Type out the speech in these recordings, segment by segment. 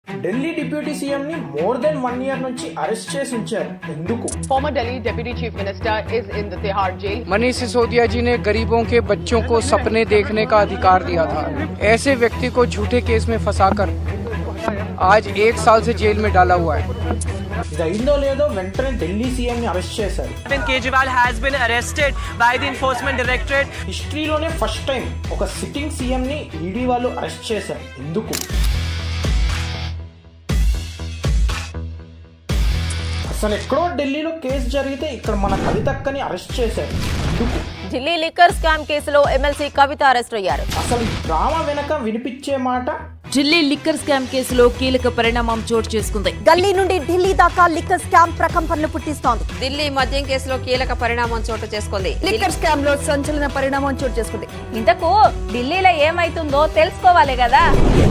Delhi deputy CM ని more than 1 year నుంచి arrest చేసి ఉంచారు. ఎందుకు? Former Delhi Deputy Chief Minister is in the Tihar jail. Manish Sisodia जी ने गरीबों के बच्चों को सपने देखने का अधिकार दिया था. ऐसे व्यक्ति को झूठे केस में फंसाकर आज 1 साल से जेल में डाला हुआ है. ఇది అయిందో లేదో వెంటనే ఢిల్లీ సీఎం ని అరెస్ట్ చేశారు. Kejriwal has been arrested by the Enforcement Directorate. హిస్టరీలోనే ఫస్ట్ టైం ఒక సిట్టింగ్ సీఎం ని ఈడీ వాళ్ళు అరెస్ట్ చేశారు. ఎందుకు? అసలు ఎక్కడో ఢిల్లీలో కేసు జరిగితే ఇక్కడ మన కవితక్కని అరెస్ట్ చేశారు. ఎందుకు? ఢిల్లీ లిక్కర్ స్కామ్ కేసులో ఎమ్మెల్సీ కవిత అరెస్ట్ అయ్యారు. అసలు ఈ డ్రామా వెనక వినిపించే మాట ఢిల్లీ లిక్కర్ స్కామ్ కేసులో కీలక పరిణామం చోటు చేసుకుంది. గల్లీ నుండి ఢిల్లీ దాకా లిక్కర్ స్కామ్ ప్రకంపనలు పుట్టిస్తోంది. ఢిల్లీ మద్యం కేసులో కీలక పరిణామం చోటు చేసుకుంది. లిక్కర్ స్కామ్ లో సంచలన పరిణామం చోటు చేసుకుంది. ఇంతకు ఢిల్లీలో ఏమైతుందో తెలుసుకోవాలి కదా.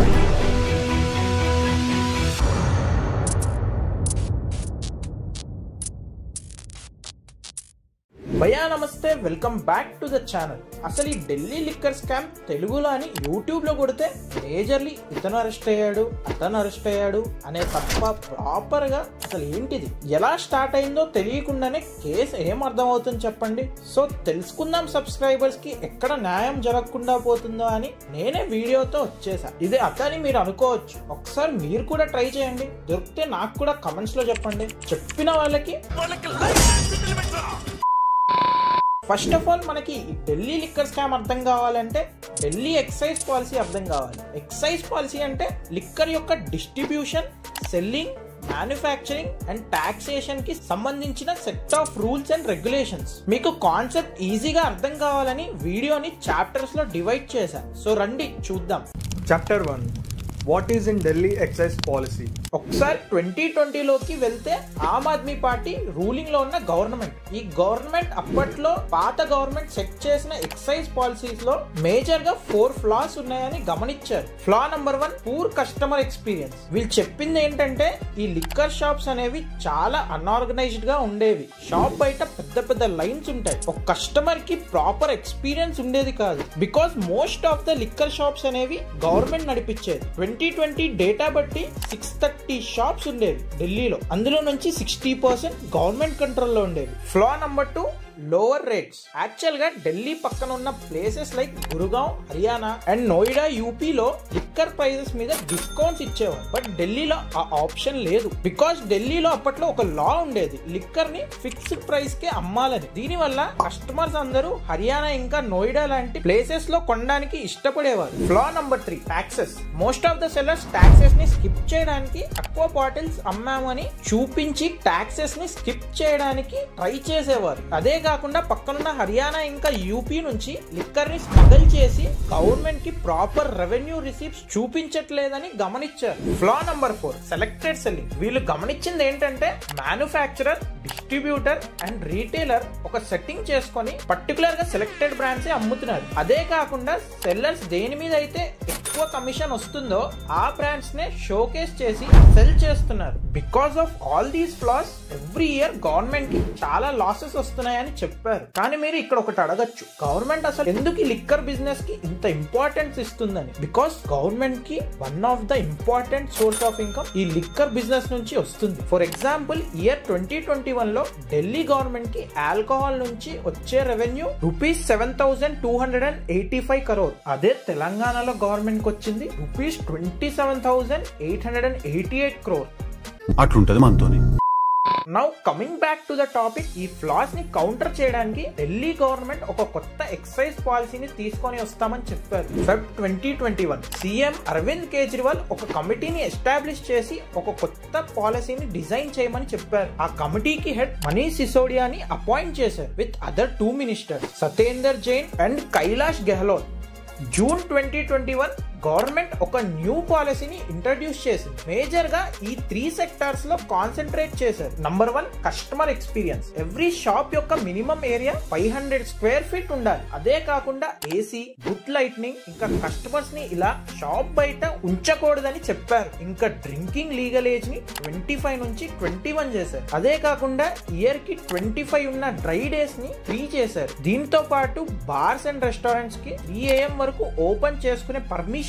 భయ్యా నమస్తే, welcome back to the channel. అసలు ఈ ఢిల్లీ లిక్కర్ స్కామ్ తెలుగులో అని యూట్యూబ్ లో కొడితే మేజర్లీ ఇతను అరెస్ట్ అయ్యాడు, అతను అరెస్ట్ అయ్యాడు అనే తప్ప ప్రాపర్ గా అసలు ఏంటిది, ఎలా స్టార్ట్ అయిందో తెలియకుండానే కేసు ఏం అర్థం అవుతుంది చెప్పండి. సో తెలుసుకుందాం సబ్స్క్రైబర్స్ కి ఎక్కడ న్యాయం జరగకుండా పోతుందో అని నేనే వీడియోతో వచ్చేసా. ఇది అతని మీరు అనుకోవచ్చు, ఒకసారి మీరు కూడా ట్రై చేయండి, దొరికితే నాకు కూడా కమెంట్స్ లో చెప్పండి. చెప్పిన వాళ్ళకి ఫస్ట్ ఆఫ్ ఆల్ మనకి ఢిల్లీ లిక్కర్ స్కామ్ అర్థం కావాలంటే ఢిల్లీ ఎక్సైజ్ పాలసీ అర్థం కావాలి. ఎక్సైజ్ పాలసీ అంటే లిక్కర్ యొక్క distribution, selling, manufacturing and taxation కి సంబంధించిన set of rules and regulations. మీకు కాన్సెప్ట్ ఈజీగా అర్థం కావాలని వీడియోని చాప్టర్స్ లో డివైడ్ చేశాను. సో రండి చూద్దాం. Chapter 1 what is in Delhi excise policy. ఒకసారి 2020లోకి వెళ్తే ఆమ్ ఆద్మీ పార్టీ రూలింగ్ లో ఉన్న గవర్నమెంట్, ఈ గవర్నమెంట్ అప్పట్లో పాత గవర్నమెంట్ సెట్ చేసిన ఎక్సైజ్ పాలసీస్ లో మేజర్ గా 4 ఫ్లాస్ ఉన్నాయని గమనించారు. Flaw number 1 poor customer experience. వీళ్ళు చెప్పింది ఏంటంటే ఈ లిక్కర్ షాప్స్ అనేవి చాలా అన్ఆర్గనైజ్డ్ గా ఉండేవి. షాప్ బయట పెద్ద పెద్ద లైన్స్ ఉంటాయి. ఒక కస్టమర్ కి ప్రాపర్ ఎక్స్పీరియన్స్ ఉండేది కాదు. Because most of the liquor shops అనేవి గవర్నమెంట్ నడిపించేది. 2020 డేటా బట్టి 630 షాప్స్ ఉండేవి ఢిల్లీలో. అందులో నుంచి 60% గవర్నమెంట్ కంట్రోల్లో ఉండేవి. Flaw number 2 lower rates. Actual గా ఢిల్లీ పక్కన ఉన్న places like Gurgaon Haryana and Noida యూపీలో లిక్కర్ ప్రైజెస్ మీద డిస్కౌంట్స్ ఇచ్చేవారు. బట్ ఢిల్లీలో ఆ ఆప్షన్ లేదు. బికాస్ ఢిల్లీలో అప్పట్లో ఒక లా ఉండేది, లిక్కర్ ని ఫిక్స్డ్ ప్రైస్ కే అమ్మాలని. దీని వల్ల కస్టమర్స్ అందరూ హర్యానా ఇంకా నోయిడా లాంటి ప్లేసెస్ లో కొనడానికి ఇష్టపడేవారు. Flaw number 3 taxes. Most of the sellers taxes ని స్కిప్ చేయడానికి తక్కువ బాటిల్స్ అమ్మామని చూపించి టాక్సెస్ ని స్కిప్ చేయడానికి ట్రై చేసేవారు. అదే కాకుండా పక్కనున్న హర్యానా ఇంకా యూపీ నుంచి లిక్కర్ ని స్మగల్ చేసి గవర్నమెంట్ కి ప్రాపర్ రెవెన్యూ రిసీప్ట్స్ చూపించట్లేదని గమనించారు. Flaw number 4 selected selling. వీళ్ళు గమనించింది ఏంటంటే మ్యానుఫ్యాక్చరర్, డిస్ట్రిబ్యూటర్ అండ్ రీటైలర్ ఒక సెట్టింగ్ చేసుకొని పర్టికులర్ గా సెలెక్టెడ్ బ్రాండ్స్ అమ్ముతున్నారు. అదే కాకుండా సెల్లర్స్ దేని మీద అయితే ఎక్కువ కమిషన్ వస్తుందో ఆ బ్రాండ్స్ నే షోకేస్ చేసి సెల్ చేస్తున్నారు. Because of all these flaws every year government కి చాలా లాసెస్ వస్తున్నాయని చెప్పారు. కానీ మీరు ఇక్కడ ఒకటి అడగచ్చు, గవర్నమెంట్ అసలు ఎందుకు ఈ లిక్కర్ బిజినెస్ కి ఇంత ఇంపార్టెన్స్ ఇస్తుందని. బికాస్ గవర్నమెంట్ కి one of the important source of income ఈ లిక్కర్ బిజినెస్ నుంచి వస్తుంది. ఫర్ ఎగ్జాంపుల్ ఇయర్ 2021 లో ఢిల్లీ గవర్నమెంట్ కి ఆల్కహాల్ నుంచి వచ్చే రెవెన్యూ ₹7,285 crore. అదే తెలంగాణలో గవర్నమెంట్ కి వచ్చింది ₹27,888 crore. అట్లుంటది మనతోని. Now coming back to the topic, ఈ ఫ్లాస్ ని కౌంటర్ చేయడానికి ఢిల్లీ గవర్నమెంట్ ఒక కొత్త ఎక్సైజ్ పాలసీని తీసుకొని వస్తామని చెప్పారు. ఫెబ్ 2021 సీఎం అరవింద్ కేజ్రీవాల్ ఒక కమిటీని ఎస్టాబ్లిష్ చేసి ఒక కొత్త పాలసీని డిజైన్ చేయమని చెప్పారు. ఆ కమిటీకి హెడ్ మనీష్ సిసోడియాని అపాయింట్ చేశారు with other 2 ministers Satyendar Jain and Kailash Gahlot. June 2021 government ఒక న్యూ పాలసీని ఇంట్రడ్యూస్ చేసింది. మేజర్ గా ఈ 3 సెక్టార్స్ లో కాన్సన్ట్రేట్ చేశారు. Number 1 customer experience. Every shop యొక్క మినిమం ఏరియా 500 square feet ఉండాలి. అదే కాకుండా ఏసీ, గుడ్ లైట్నింగ్, ఇంకా కస్టమర్స్ ని ఇలా షాప్ బయట ఉంచకూడదని చెప్పారు. ఇంకా డ్రింకింగ్ లీగల్ ఏజ్ ని 25 నుంచి 21 చేశారు. అదే కాకుండా ఇయర్ కి 25 ఉన్న డ్రై డేస్ ని 3 చేశారు. దీంతో పాటు బార్స్ అండ్ రెస్టారెంట్స్ కి 3 AM వరకు ఓపెన్ చేసుకునే పర్మిషన్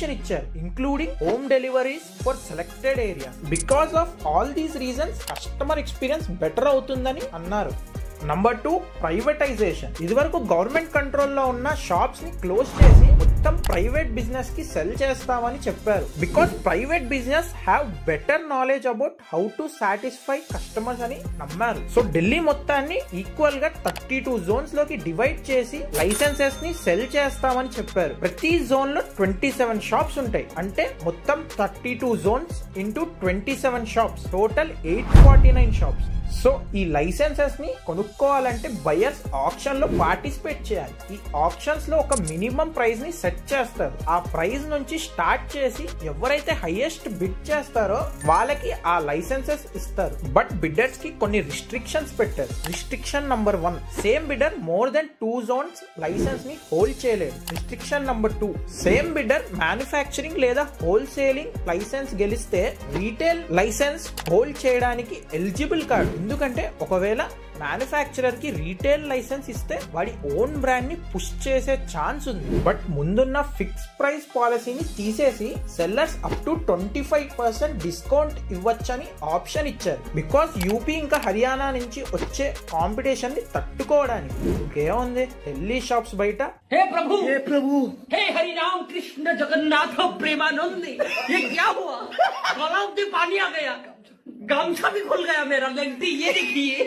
పర్మిషన్ ఇచ్చారు, including home deliveries for selected area. Because of all these reasons customer experience better అవుతుందని అన్నారు. Number 2, privatisation. ఇది వరకు గవర్నమెంట్ కంట్రోల్లో ఉన్న షాప్స్ ని క్లోజ్ చేసి మొత్తం ప్రైవేట్ బిజినెస్ కి సెల్ చేస్తామని చెప్పారు. Because private business have better knowledge about how to satisfy customers అని నమ్మారు. సో ఢిల్లీ మొత్తాన్ని ఈక్వల్ గా 32 జోన్స్ లోకి డివైడ్ చేసి లైసెన్సెస్ ని సెల్ చేస్తామని చెప్పారు. ప్రతి జోన్ లో 27 షాప్స్ ఉంటాయి. అంటే మొత్తం 32 zones into 27 shops, total 849 shops. So ఈ లైసెన్సెస్ ని కొనుక్కోవాలంటే బయర్స్ ఆప్షన్ లో పార్టిసిపేట్ చేయాలి. ఈ ఆప్షన్స్ లో ఒక మినిమం ప్రైస్ ని సెట్ చేస్తారు. ఆ ప్రైస్ నుంచి స్టార్ట్ చేసి ఎవరైతే హైయెస్ట్ బిడ్ చేస్తారో వాళ్ళకి ఆ లైసెన్సెస్ ఇస్తారు. బట్ బిడ్డర్స్ కి కొన్ని రిస్ట్రిక్షన్స్ పెట్టారు. Restriction number 1, same bidder more than 2 zones licence ని హోల్డ్ చేయలేదు. Restriction number 2, same bidder manufacturing లేదా హోల్సేలింగ్ లైసెన్స్ గెలిస్తే రీటైల్ లైసెన్స్ హోల్డ్ చేయడానికి ఎలిజిబుల్ కాదు. ఎందుకంటే ఒకవేళ మ్యానుఫ్యాక్చరర్ కి రీటైల్ లైసెన్స్ ఇస్తే వాడి ఓన్ బ్రాండ్ ని పుష్ చేసే ఛాన్స్ ఉంది. బట్ ముందున్న ఫిక్స్ ప్రైస్ పాలసీని తీసేసి సెల్లర్స్ అప్ టు 25% డిస్కౌంట్ ఇవ్వచ్చని ఆప్షన్ ఇచ్చారు. బికాస్ యూపీ ఇంకా హర్యానా నుంచి వచ్చే కాంపిటీషన్ ని తట్టుకోవడానికి. ఇంకేముంది, ఢిల్లీ షాప్స్ బయట हे प्रभु हे हरि राम कृष्ण जगन्नाथ प्रेमानंद, ये क्या हुआ? तालाब में पानी आ गया, गामछा भी खुल गया मेरा, लगती ये देखिए.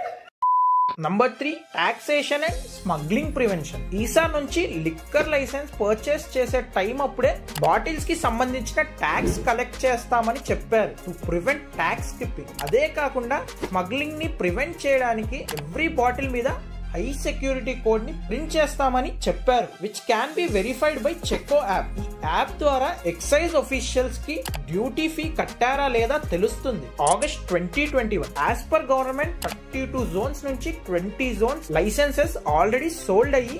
Number 3, taxation and smuggling prevention. ఈసా నుంచి లిక్కర్ లైసెన్స్ పర్చేస్ చేసే టైం అప్పుడే బాటిల్స్ కి సంబంధించిన ట్యాక్స్ కలెక్ట్ చేస్తామని చెప్పారు టు ప్రివెంట్ ట్యాక్స్ స్కిప్పింగ్. అదే కాకుండా స్మగ్లింగ్ ని ప్రివెంట్ చేయడానికి ఎవ్రీ బాటిల్ మీద హై సెక్యూరిటీ కోడ్ ని ప్రింట్ చేస్తామని చెప్పారు, which can be verified by చెక్కో యాప్. ఈ యాప్ ద్వారా ఎక్సైజ్ ఆఫీషియల్స్ కి డ్యూటీ ఫీ కట్టారా లేదా తెలుస్తుంది. August 2021 as per government 32 zones నుంచి 20 జోన్స్ లైసెన్సెస్ ఆల్రెడీ సోల్డ్ అయ్యి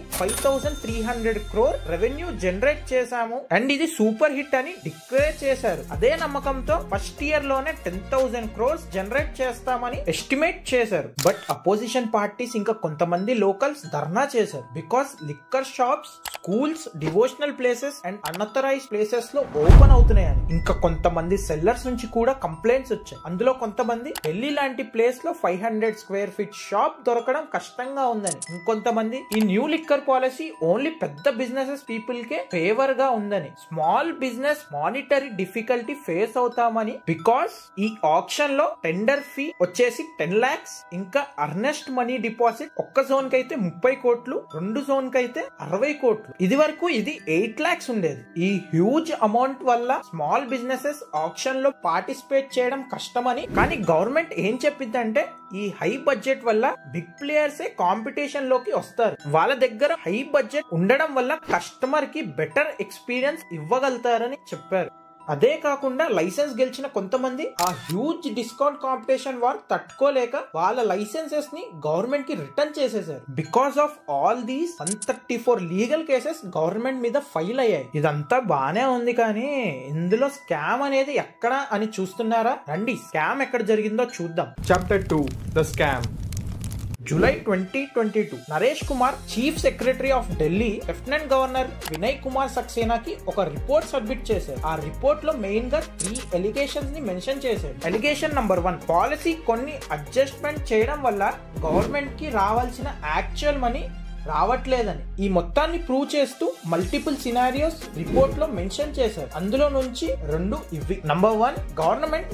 5300 crore రెవెన్యూ జనరేట్ చేశాము అండ్ ఇది సూపర్ హిట్ అని డిక్లేర్ చేశారు. అదే నమ్మకంతో ఫస్ట్ ఇయర్ లోనే 10,000 crores జనరేట్ చేస్తామని ఎస్టిమేట్ చేశారు. బట్ అపోజిషన్ పార్టీస్ ఇంకా కొంతమంది లోకల్స్ ధర్నా చేశారు. Because liquor shops, schools, devotional places and unauthorised places లో ఓపెన్ అవుతున్నాయని. ఇంకా కొంతమంది సెల్లర్స్ నుంచి కూడా కంప్లైంట్స్ వచ్చాయి. అందులో కొంతమంది ఢిల్లీ లాంటి ప్లేస్ లో 500 square feet షాప్ దొరకడం కష్టంగా ఉందని, ఇంకొంతమంది ఈ న్యూ లిక్కర్ పాలసీ ఓన్లీ పెద్ద బిజినెసెస్ పీపుల్ కే ఫేవర్ గా ఉందని, small business monetary difficulty face అవుతామని. బికాస్ ఈ ఆప్షన్ లో టెండర్ ఫీ వచ్చేసి 10 lakhs, ఇంకా అర్నెస్ట్ మనీ డిపాజిట్ ఒక్క జోన్ కి అయితే 30 కోట్లు, 2 జోన్ కి అయితే 60 కోట్లు. ఇది వరకు ఇది 8 lakhs ఉండేది. ఈ హ్యూజ్ అమౌంట్ వల్ల స్మాల్ బిజినెసెస్ ఆప్షన్ లో పార్టిసిపేట్ చేయడం కష్టమని. కానీ గవర్నమెంట్ ఏం చెప్పిందంటే ఈ హై బడ్జెట్ వల్ల బిగ్ ప్లేయర్సే కాంపిటీషన్ లోకి వస్తారు. వాళ్ళ దగ్గర హై బడ్జెట్ ఉండడం వల్ల కస్టమర్ కి బెటర్ ఎక్స్పీరియన్స్ ఇవ్వగలుగుతారని చెప్పారు. అదే కాకుండా లైసెన్స్ గెలిచిన కొంతమంది ఆ హ్యూజ్ డిస్కౌంట్ కాంపిటీషన్ వారు తట్టుకోలేక వాళ్ళ లైసెన్సెస్ ని గవర్నమెంట్ కి రిటర్న్ చేసేసారు. Because of all these 134 legal cases government మీద ఫైల్ అయ్యాయి. ఇదంతా బానే ఉంది, కానీ ఇందులో స్కామ్ అనేది ఎక్కడ అని చూస్తున్నారా? రండి స్కామ్ ఎక్కడ జరిగిందో చూద్దాం. Chapter 2, the scam. July 2022 Naresh Kumar, chief secretary of Delhi, lieutenant governor Vinay Kumar సక్సేనాకి ఒక రిపోర్ట్ సబ్మిట్ చేశారు. ఆ రిపోర్ట్ లో మెయిన్ గా 3 ఎలిగేషన్స్ ని మెన్షన్ చేశారు. ఎలిగేషన్ నంబర్ 1, పాలసీ కొన్ని అడ్జస్ట్మెంట్ చేయడం వల్ల గవర్నమెంట్ కి రావాల్సిన యాక్చువల్ మనీ రావట్లేదని. ఈ మొత్తాన్ని ప్రూవ్ చేస్తూ మల్టిపుల్ సినారియోస్ రిపోర్ట్ లో మెన్షన్ చేశారు. అందులో నుంచి 2 ఇవి. Number 1, government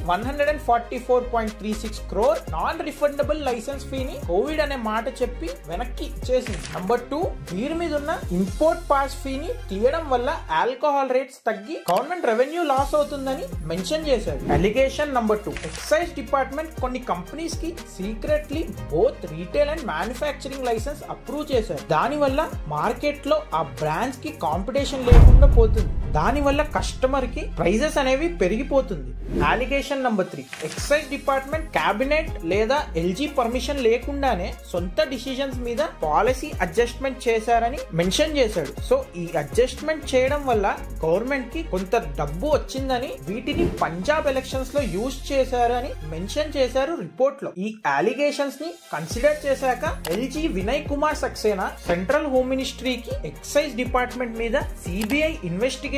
144.36 crore non refundable licence ఫీని కోవిడ్ అనే మాట చెప్పి వెనక్కి ఇచ్చేసింది. నంబర్ 2, వీరి మీద ఉన్న ఇంపోర్ట్ పాస్ ఫీని తీయడం వల్ల ఆల్కహాల్ రేట్స్ తగ్గి గవర్నమెంట్ రెవెన్యూ లాస్ అవుతుందని మెన్షన్ చేశారు. అలిగేషన్ నంబర్ 2, ఎక్సైజ్ డిపార్ట్మెంట్ కొన్ని కంపెనీస్ కి secretly both retail and manufacturing licence approve చేశారు. దాని వల్ల మార్కెట్ లో ఆ బ్రాండ్స్ కి కాంపిటీషన్ లేకుండా పోతుంది. దాని వల్ల కస్టమర్ కి ప్రైజెస్ అనేవి పెరిగిపోతుంది. Allegation number 3, excise department cabinet లేదా ఎల్జీ పర్మిషన్ లేకుండానే సొంత డిసిజన్స్ మీద పాలసీ అడ్జస్ట్మెంట్ చేశారని మెన్షన్ చేశాడు. సో ఈ అడ్జస్ట్మెంట్ చేయడం వల్ల గవర్నమెంట్ కి కొంత డబ్బు వచ్చిందని, వీటిని పంజాబ్ ఎలక్షన్స్ లో యూజ్ చేశారు అని మెన్షన్ చేశారు రిపోర్ట్ లో. ఈ అలిగేషన్స్ ని కన్సిడర్ చేశాక LG Vinay Kumar Saxena central home మినిస్ట్రీకి ఎక్సైజ్ డిపార్ట్మెంట్ మీద సిబిఐ ఇన్వెస్టిగేషన్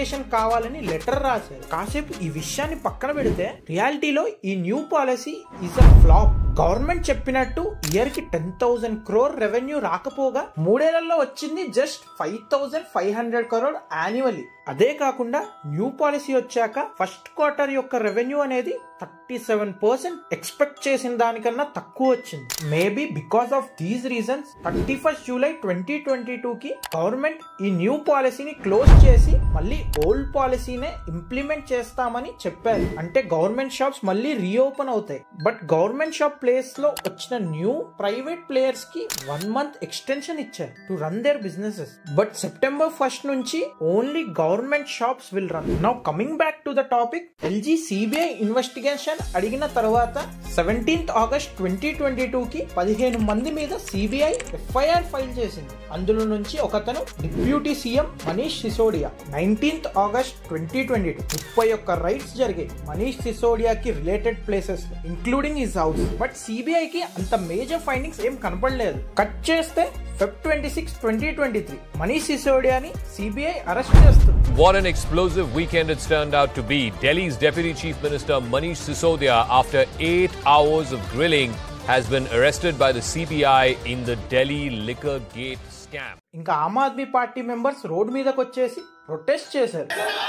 ఇన్వెస్టిగేషన్ కావాలని లెటర్ రాశారు. కాసేపు ఈ విషయాన్ని పక్కన పెడితే రియాలిటీలో ఈ new policy is a flop. Government చెప్పినట్టు ఇయర్ కి 10,000 crore రెవెన్యూ రాకపోగా 3 ఏళ్లలో వచ్చింది జస్ట్ 5,500 crore యాన్యువల్లీ. అదే కాకుండా న్యూ పాలసీ వచ్చాక ఫస్ట్ క్వార్టర్ యొక్క రెవెన్యూ అనేది 37% ఎక్స్పెక్ట్ చేసిన దానికన్నా తక్కువ వచ్చింది. Maybe because of these reasons 31st July 2022 కి గవర్నమెంట్ ఈ న్యూ పాలసీని క్లోజ్ చేసి మళ్ళీ ఓల్డ్ పాలసీనే ఇంప్లిమెంట్ చేస్తామని చెప్పారు. అంటే గవర్నమెంట్ షాప్స్ మళ్ళీ రీఓపెన్ అవుతాయి. బట్ గవర్నమెంట్ షాప్ ప్లేస్ లో వచ్చిన న్యూ ప్రైవేట్ ప్లేయర్స్ కి 1 month ఎక్స్టెన్షన్ ఇచ్చారు to run their businesses. But September 1st నుంచి only government shops will run. Now coming back to the topic, LG CBI investigation అడిగిన తర్వాత 17th August 2022 కి 15 మంది మీద సిబిఐ ఎఫ్ఐఆర్ ఫైల్ చేసింది. అందులో నుంచి ఒకతను deputy CM Manish Sisodia. 19th August 2022 31 raids జరిగాయి మనీష్ సిసోడియాకి related places including his house. But CBI కి అంత మేజర్ ఫైండింగ్స్ ఏం కనపడలేదు. కట్ చేస్తే Feb 26, 2023 మనీష్ సిసోడియాని సిబిఐ అరెస్ట్ చేస్తుంది. What an explosive weekend it's turned out to be. Delhi's Deputy Chief Minister Manish Sisodia, after 8 hours of grilling, has been arrested by the CBI in the Delhi Liquor Gate scam. ఇంకా Aam Aadmi Party members road మీదకి వచ్చేసి protest చేశారు.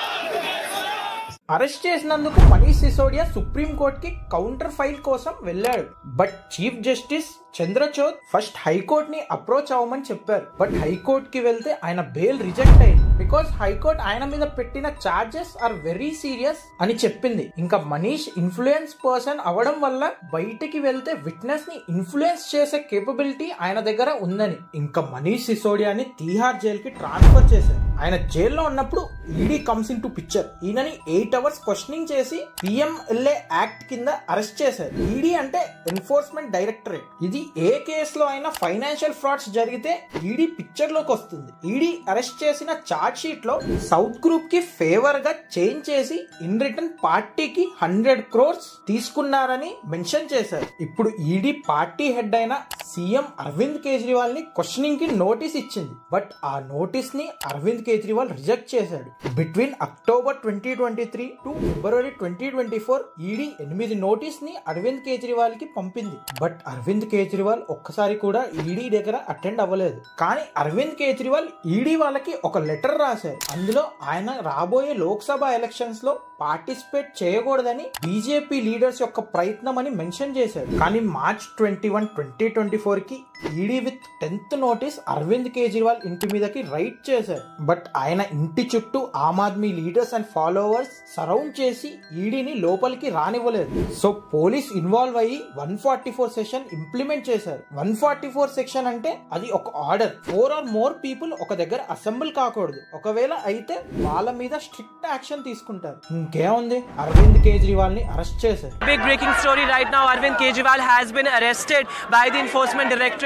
Arrest చేసినందుకు Manish Sisodia supreme court కి counter file కోసం వెళ్ళాడు. But chief justice Chandrachud first high court ని approach అవ్వమని చెప్పారు. బట్ హైకోర్ట్ కి వెళ్తే ఆయన బెయిల్ రిజెక్ట్ అయింది. బికాస్ హైకోర్ట్ ఆయన మీద పెట్టిన చార్జెస్ ఆర్ వెరీ సీరియస్ అని చెప్పింది. ఇంకా మనీష్ ఇన్ఫ్లుయెన్స్ పర్సన్ అవడం వల్ల బయటికి వెళ్తే విట్నెస్ ని ఇన్ఫ్లుయెన్స్ చేసే కేపబిలిటీ ఆయన దగ్గర ఉందని ఇంకా మనీష్ సిసోడియాని తీహార్ జైల్ కి ట్రాన్స్ఫర్ చేశారు. ఆయన జైల్లో ఉన్నప్పుడు ED comes in to picture. ఈయనని 8 hours క్వశ్చనింగ్ చేసి పిఎంఎల్ఏ యాక్ట్ కింద అరెస్ట్ చేశారు. ఈడీ అంటే ఎన్ఫోర్స్మెంట్ డైరెక్టరేట్. ఇది ఏ కేసులో అయినా ఫైనాన్షియల్ ఫ్రాడ్స్ జరిగితే ఈడీ పిక్చర్ లోకి వస్తుంది. ఈడీ అరెస్ట్ చేసిన చార్జ్ షీట్ లో సౌత్ గ్రూప్ కి ఫేవర్ గా చేంజ్ చేసి ఇన్ రిటర్న్ పార్టీకి 100 crores తీసుకున్నారని మెన్షన్ చేశారు. ఇప్పుడు ఈడీ పార్టీ హెడ్ అయిన సీఎం అరవింద్ కేజ్రీవాల్ ని క్వశ్చనింగ్ కి నోటీస్ ఇచ్చింది. బట్ ఆ నోటీస్ ని అరవింద్ కేజ్రీవాల్ రిజెక్ట్ చేశాడు. Between October 2023 to February 2024 ED 8 notice ని అరవింద్ కేజ్రీవాల్ కి పంపింది. బట్ అరవింద్ కేజ్రీవాల్ ఒక్కసారి కూడా ఈడీ దగ్గర అటెండ్ అవ్వలేదు. కానీ అరవింద్ కేజ్రీవాల్ ఈడీ వాళ్ళకి ఒక లెటర్ రాశారు. అందులో ఆయన రాబోయే లోక్సభ ఎలక్షన్స్ లో పార్టిసిపేట్ చేయకూడదని బీజేపీ లీడర్స్ యొక్క ప్రయత్నం అని మెన్షన్ చేశారు. కానీ March 21, 2024 కి ED with 10th notice Arvind Kejriwal ఇంటి మీదకి రైడ్ చేశారు. బట్ ఆయన ఇంటి చుట్టూ Aam Aadmi leaders and followers surround చేసి ఈడీని లోపలికి రానివ్వలేదు. సో పోలీస్ ఇన్వాల్వ్ అయ్యి 144 సెక్షన్ ఇంప్లిమెంట్ చేశారు. 144 సెక్షన్ అంటే అది ఒక ఆర్డర్. 4 or more పీపుల్ ఒక దగ్గర అసెంబ్ల్ కాకూడదు. ఒకవేళ అయితే వాళ్ళ మీద స్ట్రిక్ట్ యాక్షన్ తీసుకుంటారు. ఇంకేముంది, అరవింద్ కేజ్రీవాల్ ని అరెస్ట్ చేశారు. Big breaking story right now. Arvind Kejriwal has been arrested by the Enforcement Directorate.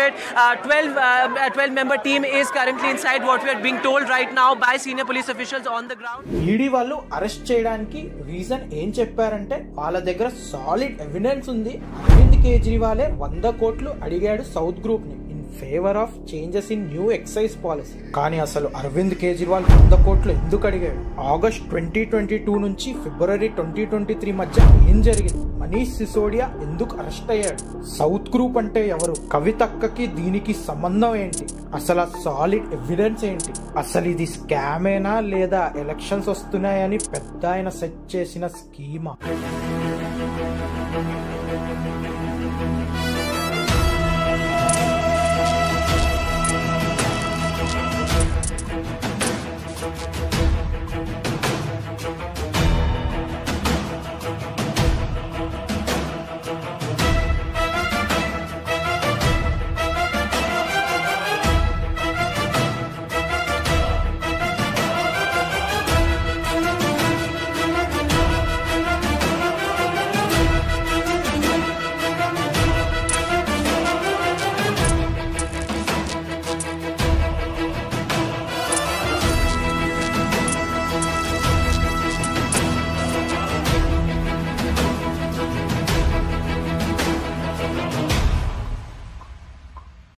12-member team is currently inside, what we are being told right now by senior police officials on the ground. ED వాళ్ళు arrest చేయడానికి reason ఏం చెప్పారంటే వాళ్ళ దగ్గర solid evidence ఉంది. అరవింద్ కేజ్రీవాలే 100 కోట్లు అడిగాడు south group ని in favour of changes in new excise policy. కానీ అసలు అరవింద్ కేజ్రీవాల్ 100 కోట్లు ఎందుకు అడిగాడు? August 2022 నుంచి February 2023 మధ్య ఏం జరిగింది? మనీష్ సిసోడియా ఎందుకు అరెస్ట్ అయ్యాడు? సౌత్ గ్రూప్ అంటే ఎవరు? కవితక్కకి దీనికి సంబంధం ఏంటి? అసలు ఆ సాలిడ్ ఎవిడెన్స్ ఏంటి? అసలు ఇది స్కామేనా లేదా ఎలక్షన్స్ వస్తున్నాయని పెద్ద ఆయన సెట్ చేసిన స్కీమా?